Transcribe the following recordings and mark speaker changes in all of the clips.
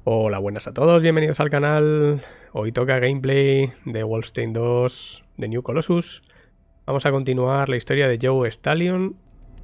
Speaker 1: Hola, buenas a todos, bienvenidos al canal. Hoy toca gameplay de Wolfenstein 2 de New Colossus. Vamos a continuar la historia de Joe Stallion.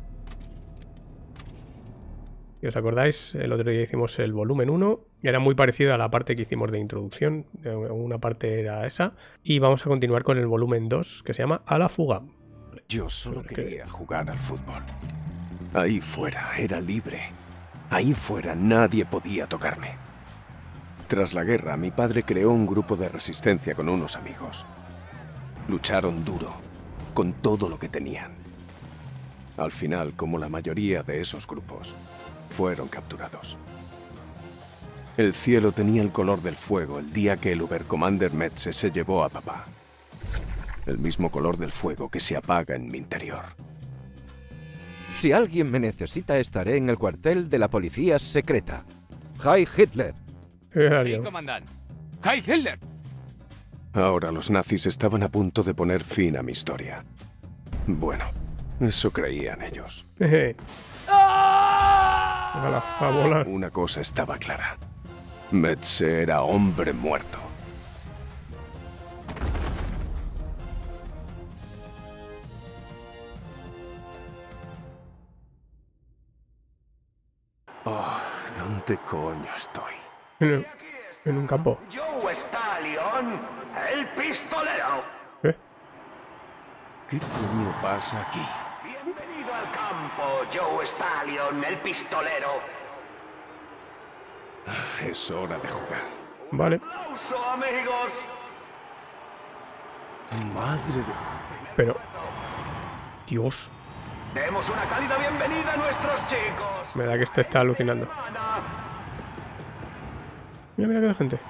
Speaker 1: Si os acordáis, el otro día hicimos el volumen 1. Era muy parecido a la parte que hicimos de introducción. Una parte era esa. Y vamos a continuar con el volumen 2, que se llama A la fuga.
Speaker 2: Yo solo quería jugar al fútbol. Ahí fuera era libre. Ahí fuera nadie podía tocarme. Tras la guerra, mi padre creó un grupo de resistencia con unos amigos. Lucharon duro, con todo lo que tenían. Al final, como la mayoría de esos grupos, fueron capturados. El cielo tenía el color del fuego el día que el Oberkommandeur Metze se llevó a papá. El mismo color del fuego que se apaga en mi interior.
Speaker 3: Si alguien me necesita, estaré en el cuartel de la policía secreta. Heil Hitler.
Speaker 4: Sí, comandante. ¡Heil Hitler!
Speaker 2: Ahora los nazis estaban a punto de poner fin a mi historia. Bueno, eso creían ellos.
Speaker 1: A volar.
Speaker 2: Una cosa estaba clara. Metze era hombre muerto. Oh, ¿dónde coño estoy?
Speaker 1: En un campo.
Speaker 5: Joe Stallion, el pistolero.
Speaker 1: ¿Eh?
Speaker 2: ¿Qué coño pasa aquí?
Speaker 5: Bienvenido al campo, Joe Stallion, el pistolero.
Speaker 2: Es hora de jugar.
Speaker 1: Vale.
Speaker 5: ¡Aplauso, amigos!
Speaker 2: Madre de...
Speaker 1: Pero... Dios.
Speaker 5: Demos una cálida bienvenida a nuestros chicos.
Speaker 1: Me da que este está alucinando. Mira, mira que de gente.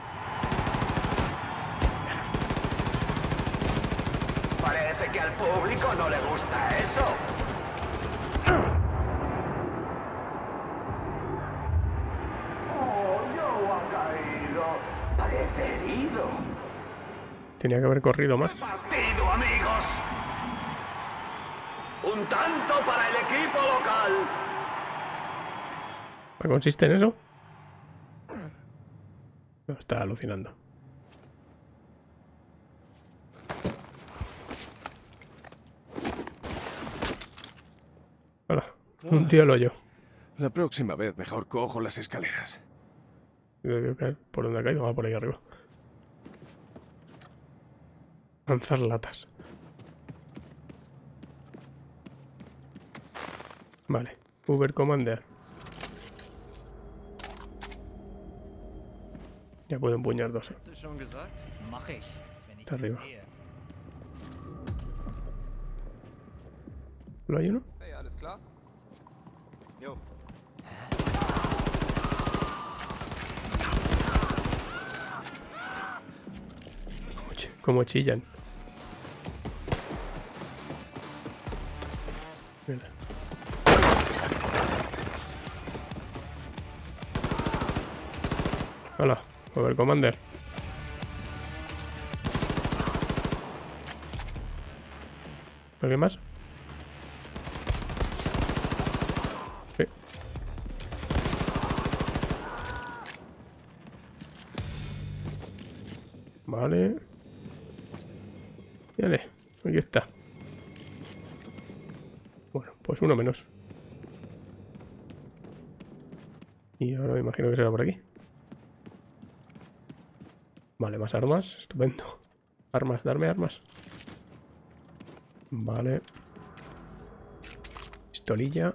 Speaker 5: Parece que al público no le gusta eso. Oh, Joe ha caído. Parece herido.
Speaker 1: Tenía que haber corrido más.
Speaker 5: Partido, amigos. Un tanto para el equipo local.
Speaker 1: ¿Qué consiste en eso? No, está alucinando. Hola, un tío al hoyo.
Speaker 2: La próxima vez mejor cojo las escaleras.
Speaker 1: Debió caer. ¿Por dónde ha caído? Va por ahí arriba. Lanzar latas. Vale. Oberkommandeur. Ya puedo empuñar dos. Está arriba. ¿Lo hay uno? Como chillan. Mira. Hola, Oberkommandeur. ¿Alguien más? Sí. Vale. Vale, aquí está. Bueno, pues uno menos. Y ahora me imagino que será por aquí. Vale, más armas. Estupendo. Armas, darme armas. Vale. Pistolilla.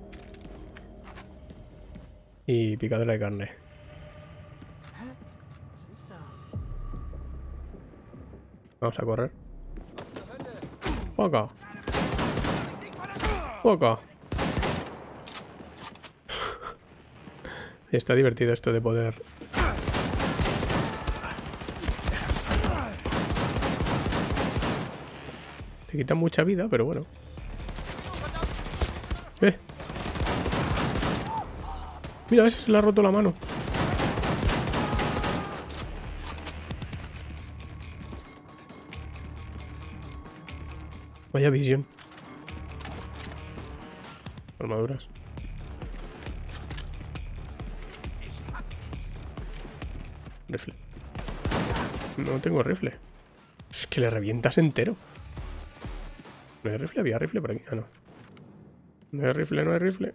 Speaker 1: Y picadora de carne. Vamos a correr. Poca. Poca. Está divertido esto de poder... Te quitan mucha vida, pero bueno. Mira, ese se le ha roto la mano. Vaya visión. Armaduras. rifle. No tengo rifle. Es que le revientas entero. ¿No hay rifle? ¿Había rifle por aquí? Ah, no. No hay rifle, no hay rifle.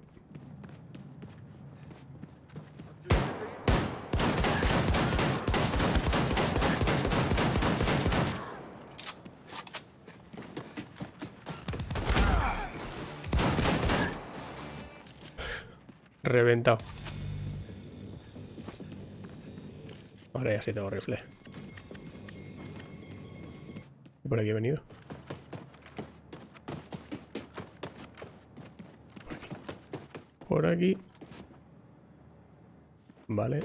Speaker 1: Reventado. Ahora ya sí tengo rifle. ¿Y por aquí he venido? Por aquí. Vale.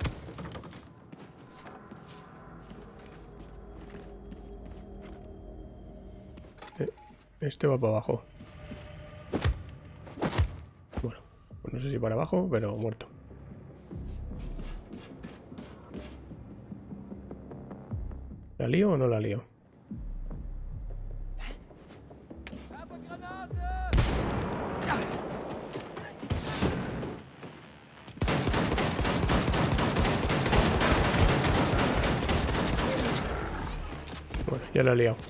Speaker 1: Este va para abajo. Bueno, pues no sé si para abajo, pero muerto. ¿La lío o no la lío? Bueno, ya la he liado.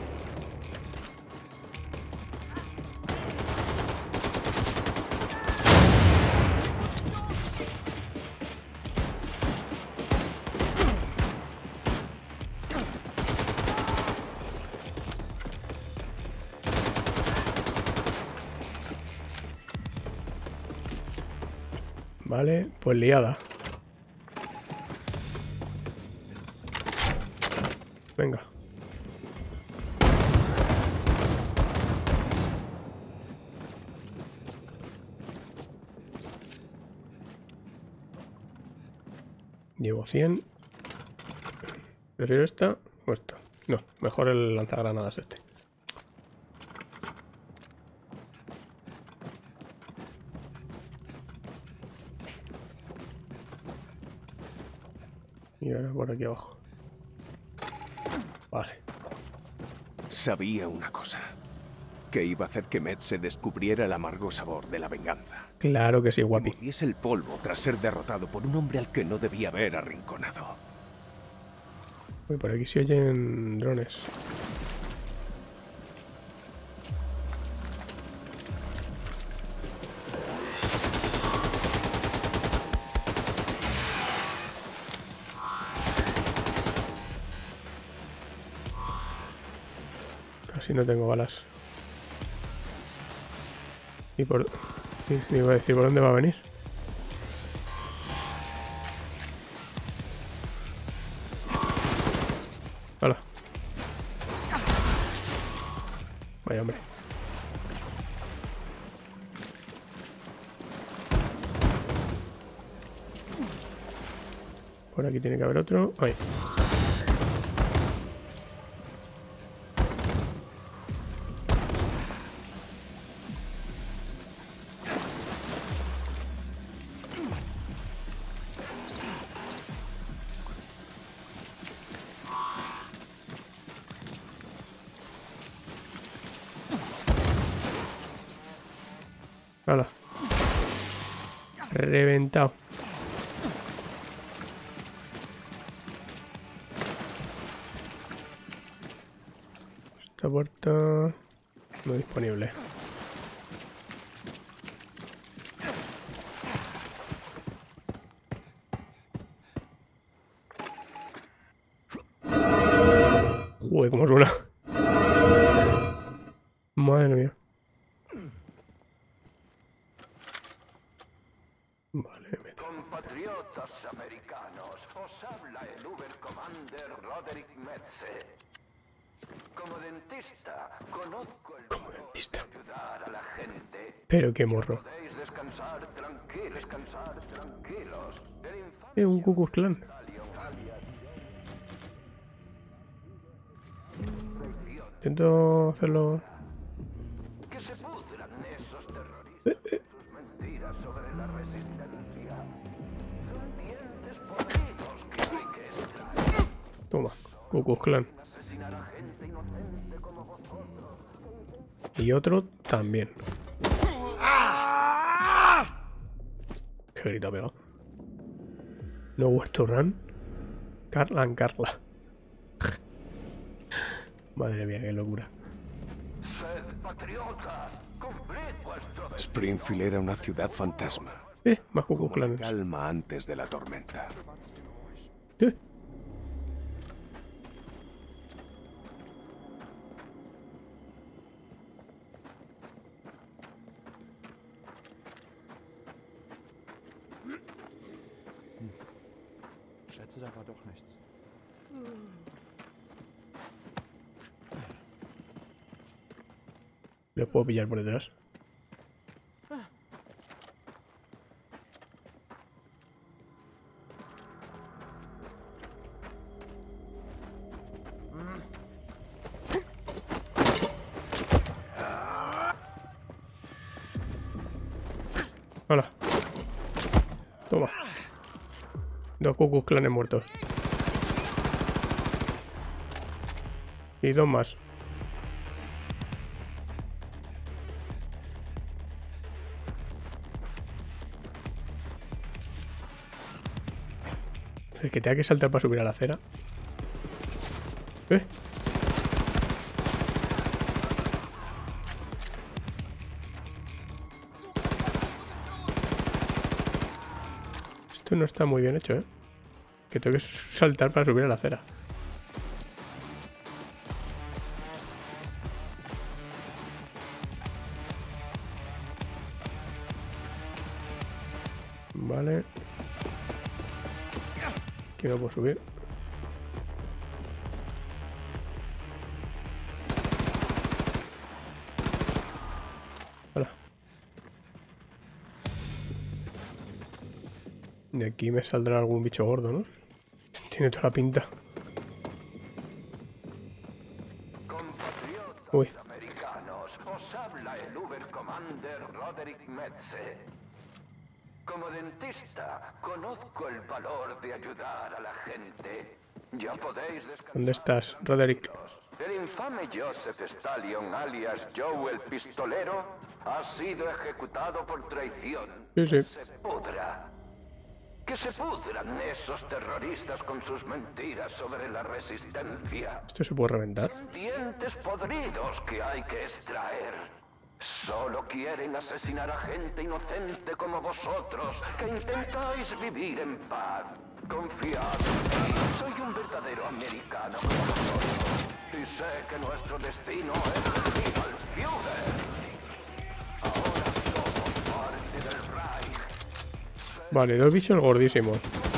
Speaker 1: Vale, pues liada. Venga. Llevo 100. ¿Prefiero esta o esta? No, mejor el lanzagranadas este. Y ahora por aquí abajo. Vale.
Speaker 2: Sabía una cosa. Que iba a hacer que Med se descubriera el amargo sabor de la venganza.
Speaker 1: Claro que sí, guapi.
Speaker 2: Que mordiese el polvo tras ser derrotado por un hombre al que no debía haber arrinconado.
Speaker 1: Uy, por aquí se oyen drones. Casi no tengo balas. Y por... Sí, iba a decir por dónde va a venir. Hola. Vaya hombre. Por aquí tiene que haber otro. Ahí. Hala. Reventado. Esta puerta no disponible. Joder, cómo suena. Madre mía. Vale,
Speaker 5: Compatriotas americanos, os habla el Uber Commander Roderick Metze. Como dentista, conozco el valor de ayudar a la gente.
Speaker 1: Pero qué morro.
Speaker 5: Podéis descansar tranquilos.
Speaker 1: Un Ku Klux Klan. Intento hacerlo.
Speaker 5: Que se pudran esos terroristas. Sus mentiras sobre la resistencia. Son dientes podridos que hay que extraer.
Speaker 1: Toma, Ku Klux Klan.
Speaker 5: Asesinar a gente inocente como vosotros.
Speaker 1: Y otro también. Qué grito ha pegado. Nowhere to run. Carla. Madre mía, qué locura.
Speaker 5: Sed patriotas, cumplid vuestro
Speaker 2: Springfield era una ciudad fantasma.
Speaker 1: Más Ku Klux
Speaker 2: Como la
Speaker 1: Klanes.
Speaker 2: calma antes de la tormenta.
Speaker 6: Schätze, da war doch nichts.
Speaker 1: Los puedo pillar por detrás. Hola. Toma. 2 Ku Klux Klanes muertos. Y 2 más. Es que tenga que saltar para subir a la acera. Esto no está muy bien hecho, ¿eh? Que tengo que saltar para subir a la acera. Vale. Aquí no puedo subir. Hola. De aquí me saldrá algún bicho gordo, ¿no? Tiene toda la pinta. Uy.
Speaker 5: americanos, os habla el Uber Commander Roderick Metze. Como dentista, conozco el valor de ayudar a la gente. Ya podéis descansar.
Speaker 1: ¿Dónde estás, Roderick?
Speaker 5: El infame Joseph Stallion, alias Joe el Pistolero, ha sido ejecutado por traición.
Speaker 1: Sí, sí.
Speaker 5: Se pudra. Que se pudran esos terroristas con sus mentiras sobre la resistencia.
Speaker 1: ¿Esto se puede reventar?
Speaker 5: Son dientes podridos que hay que extraer. Solo quieren asesinar a gente inocente como vosotros, que intentáis vivir en paz. Confiad en mí, soy un verdadero americano como vosotros. Y sé que nuestro destino es venir al Führer. Ahora somos parte del Reich.
Speaker 1: Vale, 2 bichos gordísimos.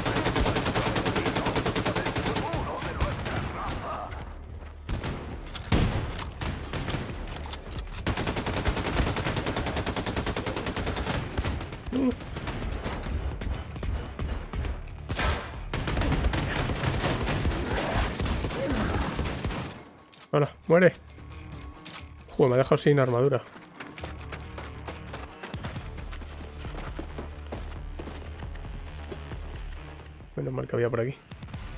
Speaker 1: Hola, muere. Joder, me ha dejado sin armadura. Menos mal que había por aquí.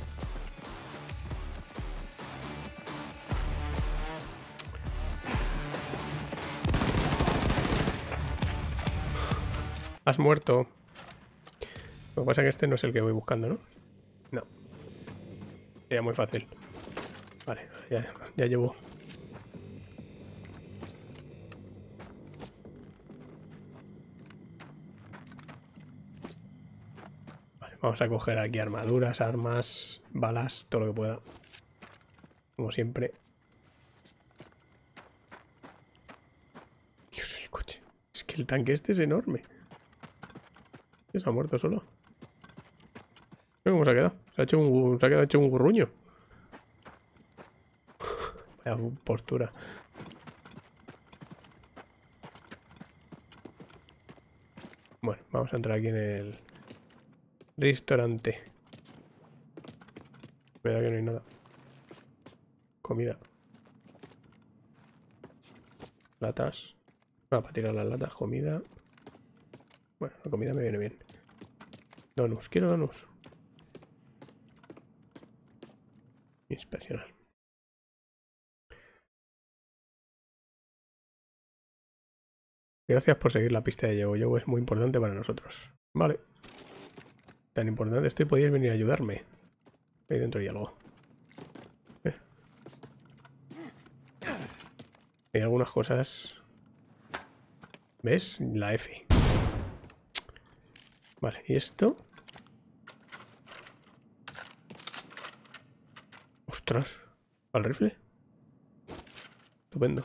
Speaker 1: Has muerto. Lo que pasa es que este no es el que voy buscando, ¿no? No. Sería muy fácil. Vale, ya llevo. Vale, vamos a coger aquí armaduras, armas, balas, todo lo que pueda. Como siempre. Dios, el coche. Es que el tanque este es enorme. Se ha muerto solo. Mira cómo se ha quedado. Se ha quedado hecho un gurruño. Vaya postura. Bueno, vamos a entrar aquí en el restaurante. Verdad que no hay nada. Comida. Latas. Para tirar las latas, comida. Bueno, la comida me viene bien. Donuts, quiero donuts. Inspeccionar. Gracias por seguir la pista de Joe. Joe es muy importante para nosotros. Vale. Tan importante estoy, podéis venir a ayudarme. Ahí dentro hay algo. Hay algunas cosas. ¿Ves? La F. Vale, ¿y esto? Ostras. ¿Al rifle? Estupendo.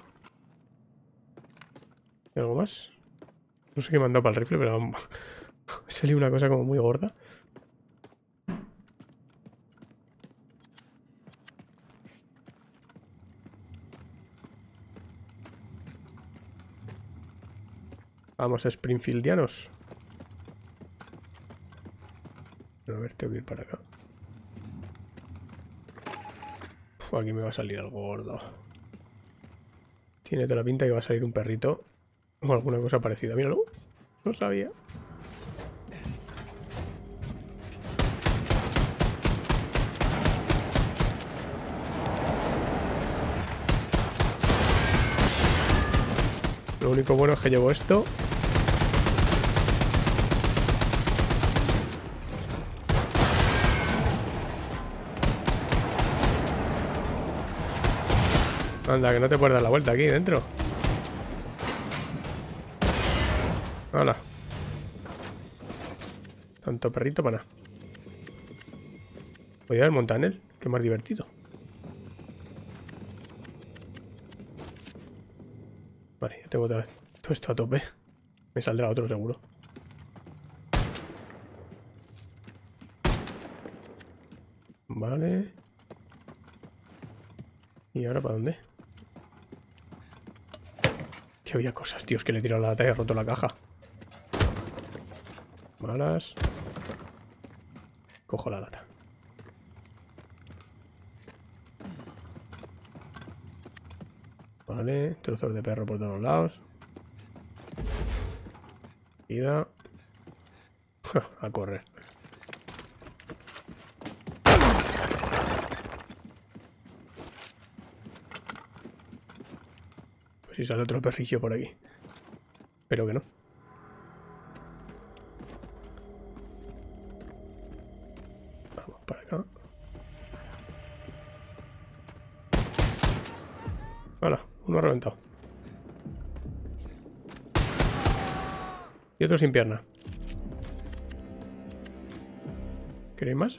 Speaker 1: ¿Hay algo más? No sé qué me han dado para el rifle, pero ha salido una cosa como muy gorda. Vamos, Springfieldianos. A ver, tengo que ir para acá. Uf, aquí me va a salir algo gordo. Tiene toda la pinta que va a salir un perrito o alguna cosa parecida. Míralo. No sabía. Lo único bueno es que llevo esto. Anda, que no te puedes dar la vuelta aquí dentro. Hala. Tanto perrito para nada. Voy a ver Montanel, que más divertido. Vale, ya tengo todo esto a tope. Me saldrá otro seguro. Vale. ¿Y ahora para dónde? Que había cosas, tío, es que le he tirado la lata y he roto la caja. Malas. Cojo la lata. Vale, trozos de perro por todos lados. Vida. A correr. Pues si sale otro perrillo por aquí. Pero que no. Vamos para acá. Hola, uno ha reventado. Y otro sin pierna. ¿Queréis más?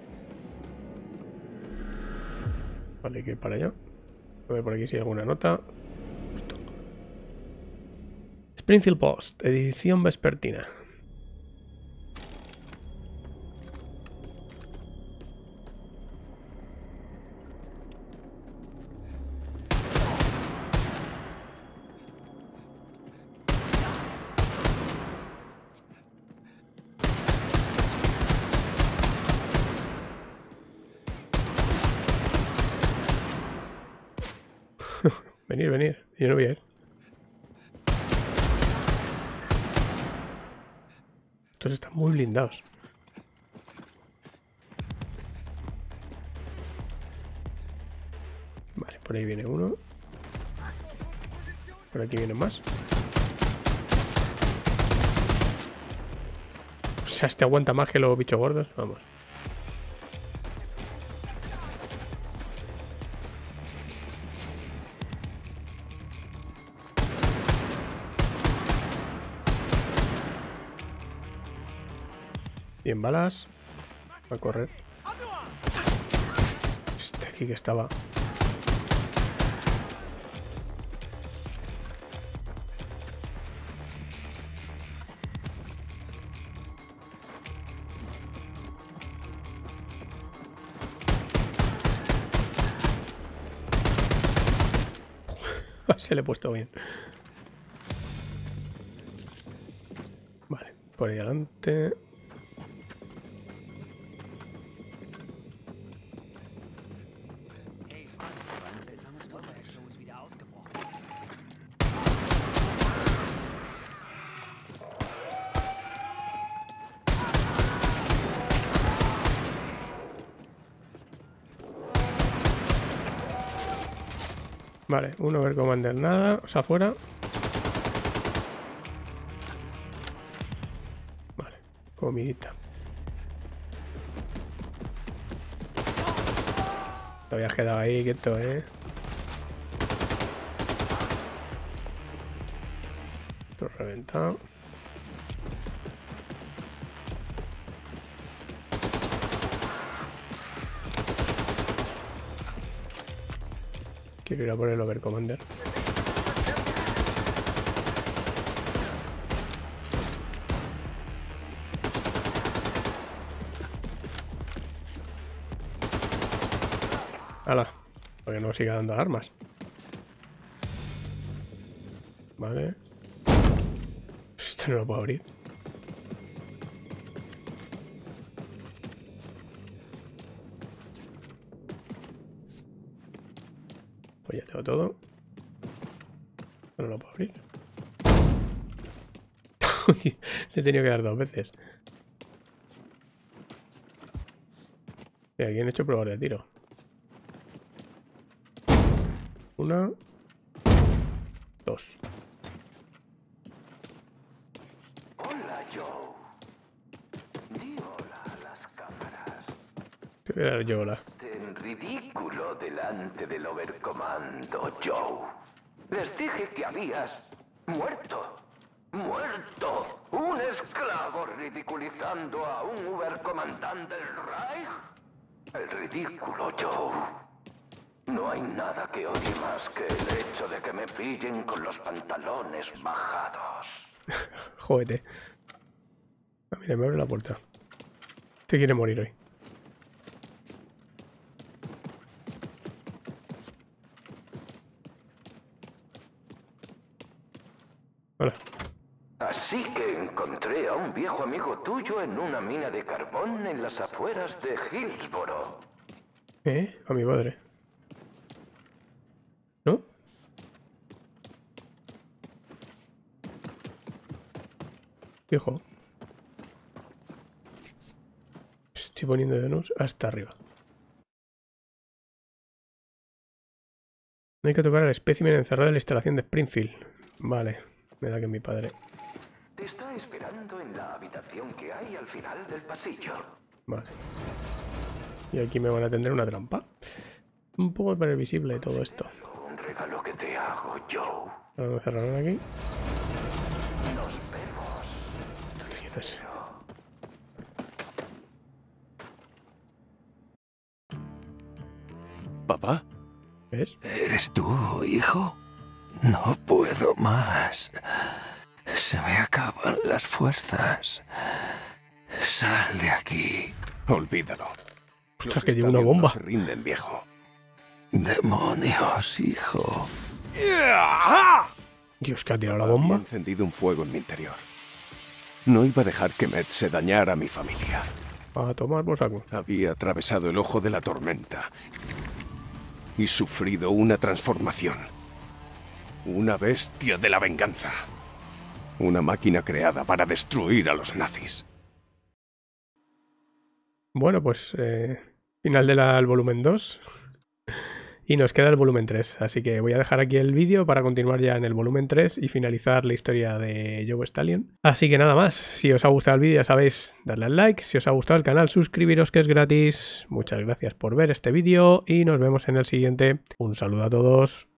Speaker 1: Vale, hay que ir para allá. A ver por aquí si hay alguna nota. Justo. Springfield Post, edición vespertina. Venir, venir. Yo no voy a ir. Estos están muy blindados. Vale, por ahí viene uno. Por aquí vienen más. O sea, este aguanta más que los bichos gordos. Vamos. Bien, balas. Va a correr. Este aquí que estaba. Se le he puesto bien. Vale, por ahí adelante. Vale, uno ver commander nada, o sea, afuera. Vale, comidita. Te habías quedado ahí quieto, ¿eh? Esto reventado. Quiero ir a por el Overcommander. ¡Hala! Porque no siga dando armas. Vale. Esto no lo puedo abrir. Pues ya tengo todo. No lo puedo abrir. Le he tenido que dar 2 veces. Y aquí han hecho pruebas de tiro. Una. 2.
Speaker 5: Hola, Joe. Di hola a las cámaras.
Speaker 1: Te voy a dar yo la.
Speaker 5: En ridículo delante del Overcomando, Joe. Les dije que habías muerto. ¡Muerto! ¿Un esclavo ridiculizando a un Overcomandante del Reich? El ridículo, Joe. No hay nada que odie más que el hecho de que me pillen con los pantalones bajados.
Speaker 1: Jódete. Ah, mira, me abre la puerta. Este quiere morir hoy. Hola.
Speaker 5: Así que encontré a un viejo amigo tuyo en una mina de carbón en las afueras de Hillsboro.
Speaker 1: A mi padre. ¿No? Fijo. Estoy poniendo de nos hasta arriba. Hay que tocar al espécimen encerrado en la instalación de Springfield. Vale, me da que es mi padre.
Speaker 5: Te está esperando en la habitación que hay al final del pasillo.
Speaker 1: Vale. Y aquí me van a tender una trampa. Un poco previsible todo esto.
Speaker 5: Un regalo que te hago, Joe.
Speaker 1: Ahora me cerraron aquí.
Speaker 5: Nos vemos.
Speaker 1: ¿Qué quieres?
Speaker 2: ¿Papá?
Speaker 1: ¿Ves?
Speaker 6: ¿Eres tú, hijo? No puedo más. Se me acaban las fuerzas. Sal de aquí.
Speaker 2: Olvídalo.
Speaker 1: Ostras,
Speaker 2: Los
Speaker 1: que llevo una
Speaker 2: estadios
Speaker 1: bomba.
Speaker 2: no se rinden, viejo.
Speaker 6: Demonios, hijo.
Speaker 1: Dios, que ha tirado la
Speaker 2: Había
Speaker 1: bomba.
Speaker 2: encendido un fuego en mi interior. No iba a dejar que Metz se dañara a mi familia.
Speaker 1: A tomar por saco.
Speaker 2: Había atravesado el ojo de la tormenta y sufrido una transformación. Una bestia de la venganza. Una máquina creada para destruir a los nazis.
Speaker 1: Bueno, pues final del volumen 2. Y nos queda el volumen 3. Así que voy a dejar aquí el vídeo para continuar ya en el volumen 3 y finalizar la historia de Joe Stallion. Así que nada más. Si os ha gustado el vídeo, ya sabéis, darle al like. Si os ha gustado el canal, suscribiros, que es gratis. Muchas gracias por ver este vídeo y nos vemos en el siguiente. Un saludo a todos.